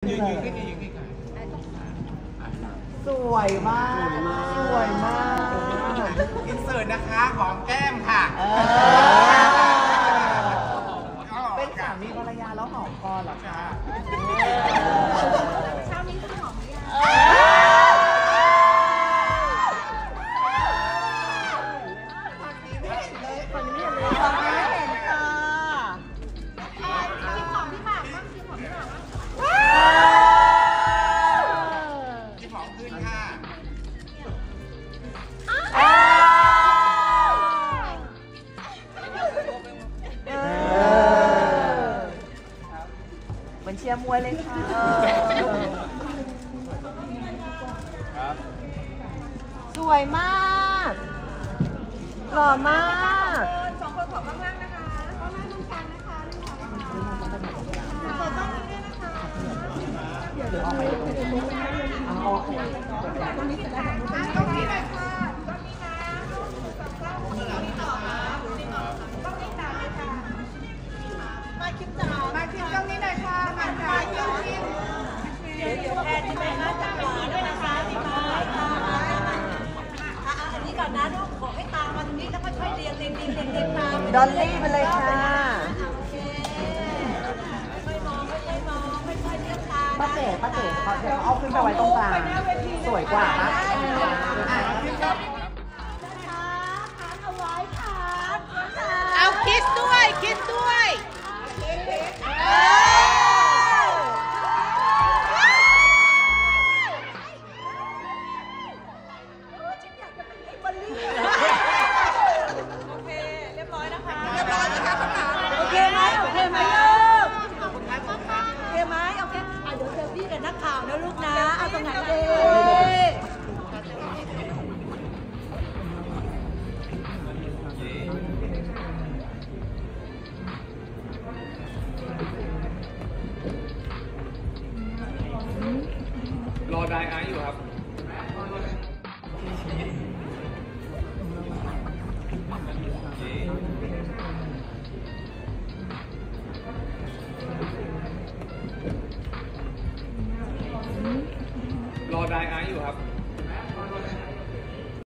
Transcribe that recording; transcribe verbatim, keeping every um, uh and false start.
ยืนยืนใกล้ๆยืนใกล้ๆสวยมากสวยมากอินเสิร์ตนะคะหอมแก้มค่ะเป็นสามีภรรยาแล้วหอมก่อนเหรอคะเช้านี้คือหอมเหมือนเชียร์มวยเลยค่ะสวยมากหล่อมากสองคนขอบมากๆนะคะขอบมากตรงกลางนะคะขอบต้องนี้ด้วยนะคะเดี๋ยวเอาไปตรงนี้เอาโอเคตรงนี้เสร็จแล้วตรงนี้เลยค่ะตรงนี้นะตรงนี้ต่อมาตรงนี้ต่อต้องนี้ตามเลยค่ะมาคิดจ่ามาคิดตรงนี้เลยค่ะมามาคิดคิดเดี๋ยวแทนที่แม่มาจับหวานด้วยนะคะพี่ไม้ค่ะอันนี้ก่อนนะลูกขอให้ตามมาตรงนี้แล้วค่อยๆเรียงเรียงเรียงเรียงเรียงตามดอลลี่ไปเลยค่ะโอเคค่อยๆมองค่อยๆมองค่อยๆเรียงตามป้าเจ๋ป้าเจ๋เขาเดี๋ยวเอาขึ้นไปไว้ตรงกลางสวยกว่าปะเอาคิสด้วยคิสด้วยรอไดอาร์อยู่ครับโอเค